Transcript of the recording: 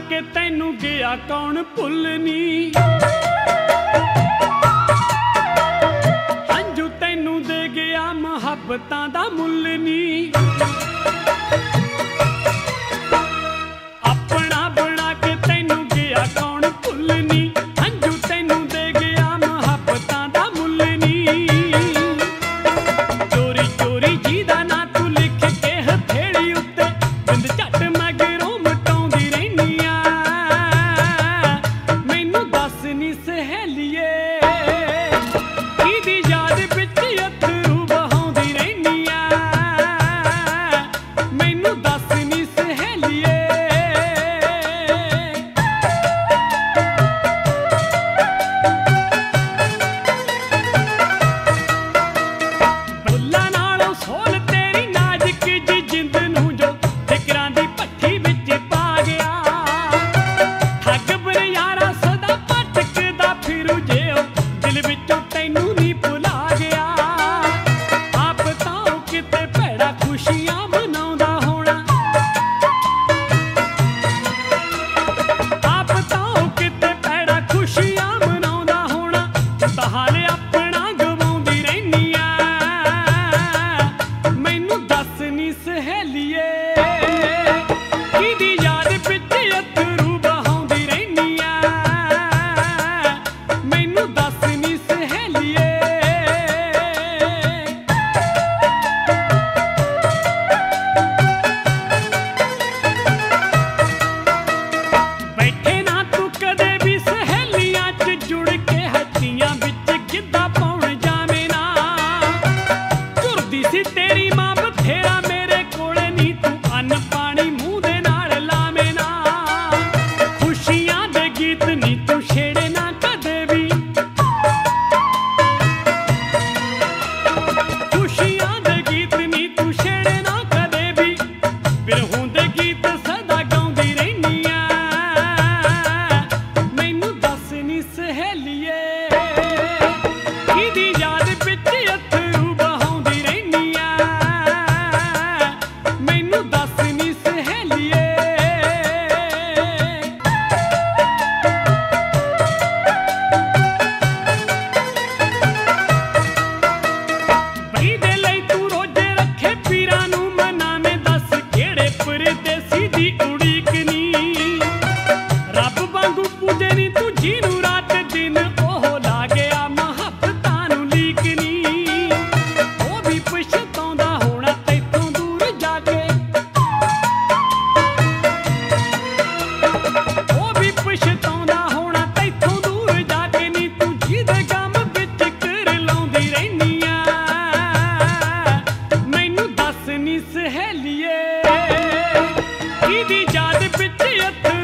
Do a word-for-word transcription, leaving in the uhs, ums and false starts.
के तैनू गया कौन भुलनी। हंजू तैनू दे गया मुहब्बतां दा मुल नी। अपना बना के तैनू गया कौन भुलनी। हंजू तैनू दे गया मुहब्बतां दा मुल नी। चोरी चोरी जी दा ना तू लिख के हथेली उत्ते बिंद झट मगरों मटाउंदी रैनी आ। मैनू दस नी सहेलिए किहदी याद विच अथरू बहाउंदी रैनी आ। मैनू दस नी सहेलिए बुल्ला नालों सोल तेरी नाजुक जी जिंद नूं जो फिकरां दी भट्ठी विच पा गया। ठग बनियारा सदा भटकदा फिरू जे ओ दिल विचों तैनू नी भुला गया। आप तां किते भैड़ा खुशियां मनाउंदा होना। आप तां किते भैड़ा खुशियां मनाउंदा होना। तहारे अपना गवाउंदी रैनी आ। मैनू दस नी सहेलिए किहदी याद विच अथरू बहाउंदी रैनी आ। मैनू दस नी सहेलिए बैठे ना तू कदे भी सहेलियां च जुड़ के हत्तियां विच गिद्धा पाउण जावे ना। झुरदी सी तेरी मां बथेरा मेरे कोले नी तू अन्न पानी मूंह दे नाल लावे ना। खुशियां दे गीत नी तू छेड़े ना कदे भी। खुशियां दे गीत नी तू छेड़े ना कदे भी। बिरहों दे गीत सदा गाउंदी रैनी आ। मैनू दस नी सहेलिए किहदी याद विच अथरू बहाउंदी रैनी आ। मैनू दस नी सहेलिए बई दे लई तू रोजे रखे पीरां नूं मनावे। दस किहड़े परदेसी दी उड़ीक नी। रब वांगू पूजे नी तू जीनू रात दिन ओह ला गया मुहब्बतां नूं लीक नी। ओ भी पछताउंदा होना तैथों दूर जाके। ओ भी पछताउंदा होना तैथों दूर जाके नी तू जिहदे गम विच कर लाउंदी रैनी आ। मैनू दस नी सहेलिए किहदी याद विच अथरू